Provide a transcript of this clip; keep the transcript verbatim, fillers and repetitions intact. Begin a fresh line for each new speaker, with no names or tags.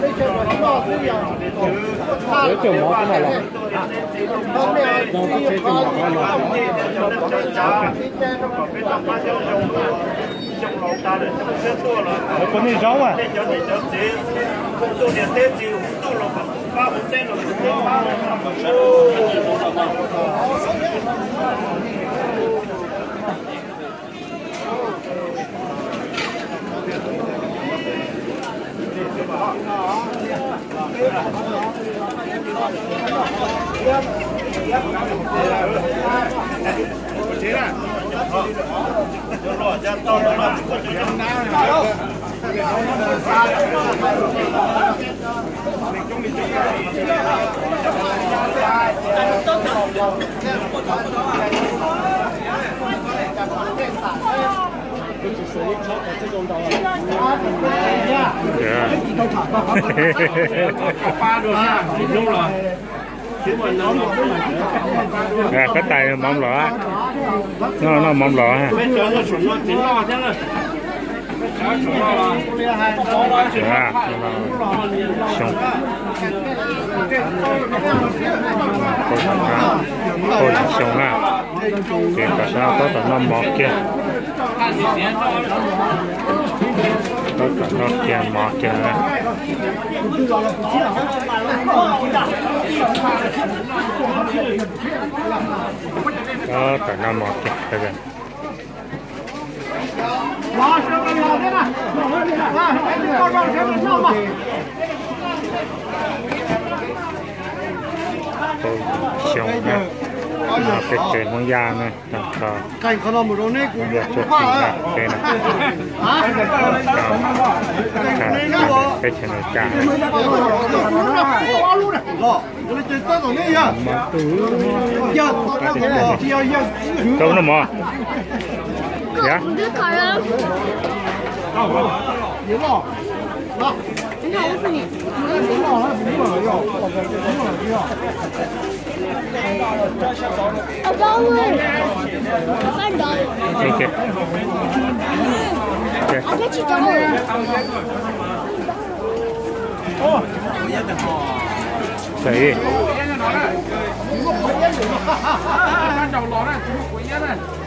Để trường nó cái này là đâu có chế trường nó là có nên rau à Dạ, cái tay mỏng lỏ, nó nó mỏng lỏ ha. Dạ, xong. Cô là xong ha. Thì tại sao có tận năm mọt kia? Có tận nó kia mọt kia ha. Có tận năm mọt kia đây rồi. Xong ha. Mà cái chuyện con da này làm sao cảnh không làm một đôi này cũng được chụp hình ra đây này cái chuyện này cả câu nó mò dạ你好，我是你。啊，高位，翻着。谢谢。啊，这几张。哦。谁？